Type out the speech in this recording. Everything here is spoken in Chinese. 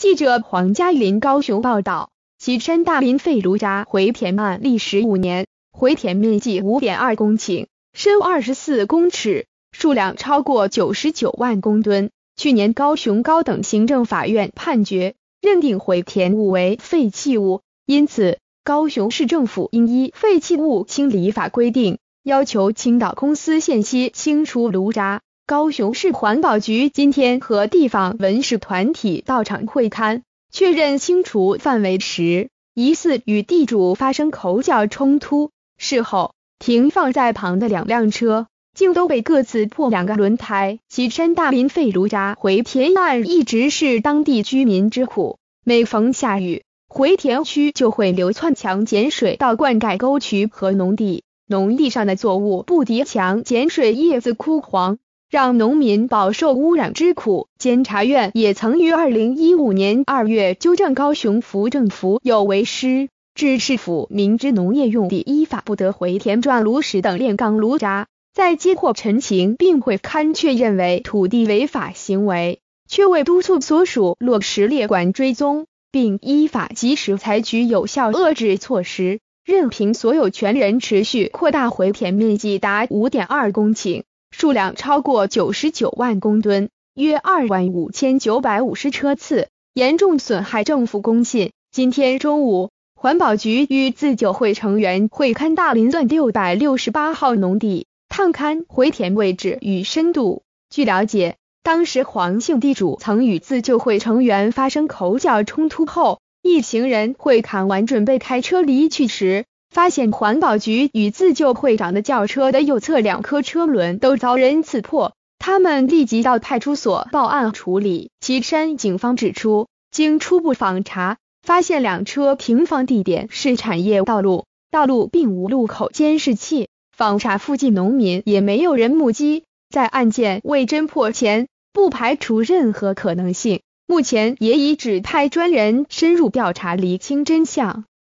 记者黄嘉林高雄报道，岐山大林废炉渣回填案历时5年，回填面积 5.2 公顷，深24公尺，数量超过99万公吨。去年高雄高等行政法院判决，认定回填物为废弃物，因此高雄市政府应依废弃物清理法规定，要求青岛公司限期清除炉渣。高雄市环保局今天和地方文史团体到场会勘，确认清除范围时，疑似与地主发生口角冲突。事后，停放在旁的2辆车竟都被各自破2个轮胎。岐山大林废炉渣回填案一直是当地居民之苦，每逢下雨，回填区就会流窜强碱水到灌溉沟渠和农地，农地上的作物不敌强碱水，叶子枯黄，让农民饱受污染之苦。监察院也曾于2015年2月纠正高雄府政府有违失致市府明知农业用地依法不得回填转炉石等炼钢炉渣，在接获陈情并会勘确认为土地违法行为，却未督促所属落实列管追踪，并依法及时采取有效遏制措施，任凭所有权人持续扩大回填面积达 5.2 公顷，数量超过99万公吨，约25950车次，严重损害政府公信。今天中午，环保局与自救会成员会勘大林段668号农地，探勘回填位置与深度。据了解，当时黄姓地主曾与自救会成员发生口角冲突后，一行人会勘完准备开车离去时，发现环保局与自救会长的轿车的右侧2颗车轮都遭人刺破，他们立即到派出所报案处理。岐山警方指出，经初步访查，发现2车停放地点是产业道路，道路并无路口监视器，访查附近农民也没有人目击。在案件未侦破前，不排除任何可能性，目前也已指派专人深入调查厘清真相。